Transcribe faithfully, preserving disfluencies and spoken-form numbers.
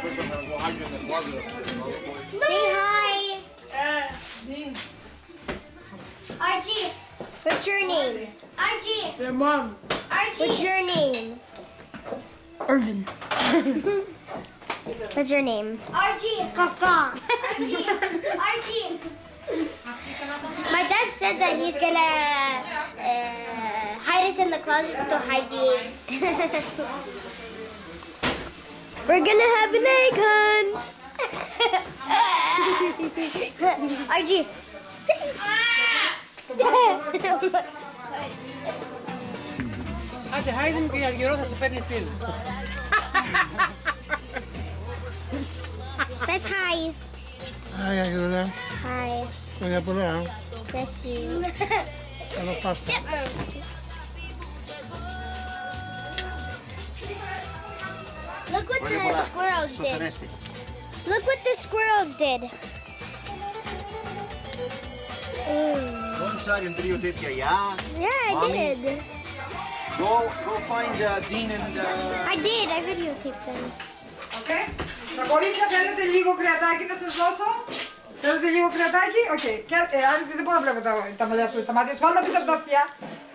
Say hi. Archie. What's your name? Archie. Your mom. Archie. What's your name? Irvin. What's your name? Archie. Kaka. Archie. Archie. My dad said that he's gonna uh, hide us in the closet to hide the eggs. We're gonna have an egg hunt. Archie. Άντε, χάιδε μου και για καιρό θα σε παίρνει φίλο. Let's hi. Hi, Αγγελούλα. Hi. Χρόνια πολλά. Bless you. Καλό Πάσχα. Look what the squirrels did. Look what the squirrels did. Go inside and video tape your yeah. Yeah, I Mommy. did. Go go find uh, Dean and uh, I did. I videotaped them. Okay. Τα κορίτσια θέλετε λίγο κρεατάκι να σας δώσω. Θέλετε λίγο κρεατάκι. Οκ. Okay. Και ε, άρα δεν μπορώ να βλέπω τα, τα μαλλιά σου στα μάτια σου. Βάλτε πίσω από τα αυτιά.